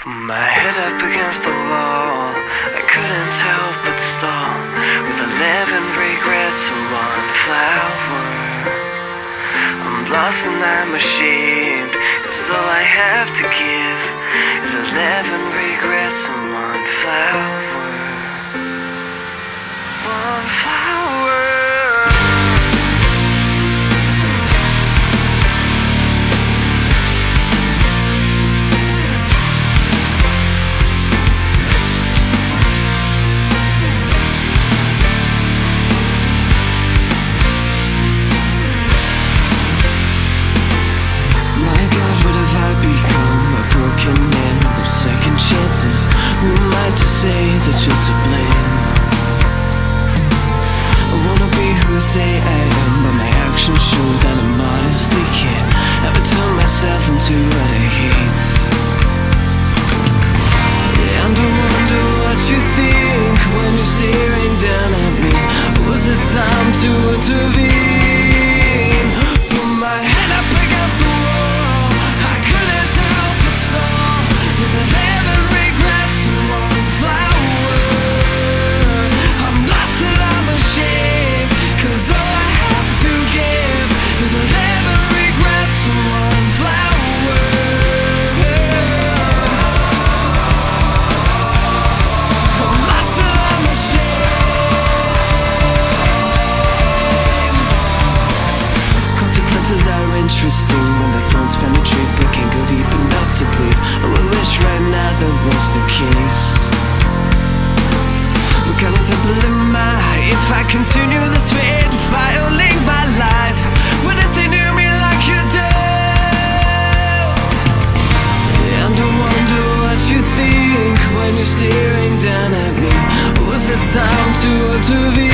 My head up against the wall, I couldn't help but stall, with 11 regrets and one flower. I'm lost and I'm ashamed, 'cause all I have to give is 11 regrets and one flower. One flower. Who am I to say that you're to blame? I wanna be who I say I am, but my actions show that I modestly can't ever turn myself into what I hate. And I wonder what you think when you're staring down at me. Was it time to intervene? Put my head up against the wall, I couldn't help but stall, with 11 regrets and one flower. I'm lost and I'm ashamed, 'cause all I have to give is 11 regrets and one flower. I'm lost and I'm ashamed. Consequences are interesting when the thorns penetrate, but can't go deep enough to bleed. Oh, I wish right now that was the case. What kind of simple am I if I continue this way, defiling my life? What if they knew me like you do? And I wonder what you think when you're staring down at me. Was it time to intervene?